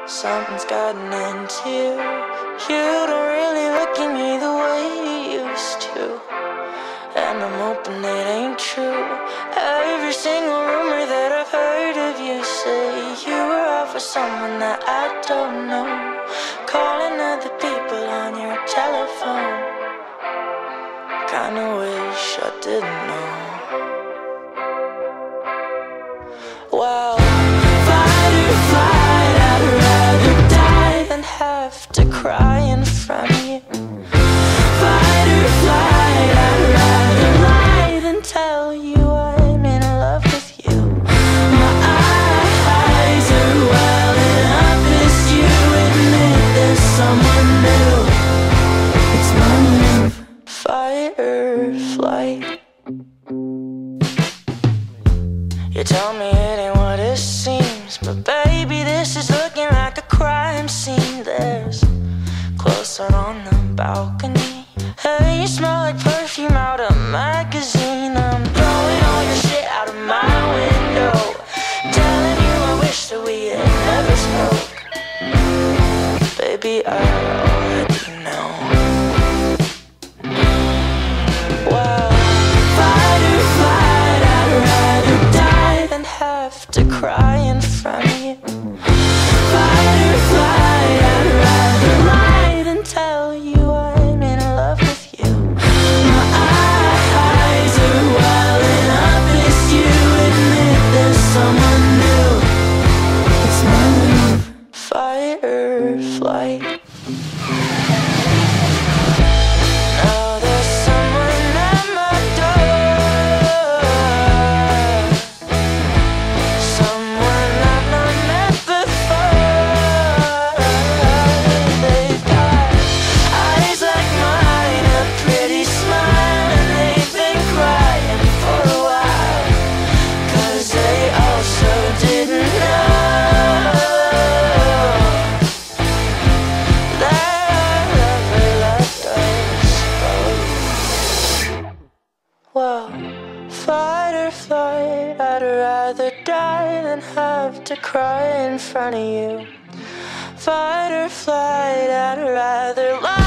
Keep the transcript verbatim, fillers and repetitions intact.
Something's gotten into you. You don't really look at me the way you used to, and I'm hoping it ain't true. Every single rumor that I've heard of you say you were out for someone that I don't know, calling other people on your telephone. Kinda wish I didn't know. Well, fight or flight, I'd rather die than have to cry in front of you. Fight or flight, I'd rather lie than tell you I'm in love with you. My eyes are welling up as you admit there's someone new. It's my move, fight or flight. You tell me it ain't what it seems, but baby, this is looking like a crime scene. There's clothes out on the balcony. Hey, you smell like perfume out of a magazine. I'm throwing all your shit out of my window, telling you I wish that we had never spoke. Baby, I already know. Well, fight or flight, I'd rather die than have to cry in front of you. Fight or flight, I'd rather lie than tell you I'm in love with you. My eyes are welling up as you admit there's someone new. It's my move, fight or flight. Now there's someone at my door, someone I've not met before. They've got eyes like mine, a pretty smile, and they've been crying for a while, 'cause they also didn't know that love left us both. Well, fight or flight, I'd rather die than have to cry in front of you. Fight or flight, I'd rather lie